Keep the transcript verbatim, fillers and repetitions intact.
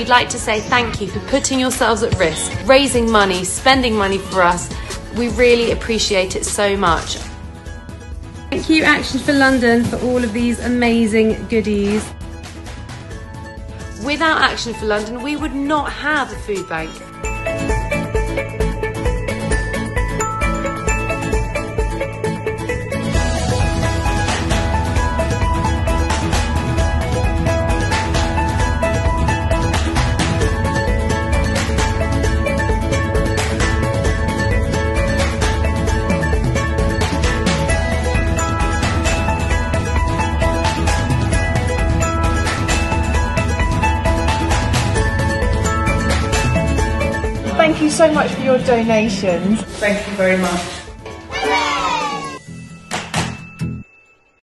we'd like to say thank you for putting yourselves at risk, raising money, spending money for us. We really appreciate it so much. Thank you, Action for London, for all of these amazing goodies. Without Action for London, we would not have a food bank. Thank you so much for your donations. Thank you very much.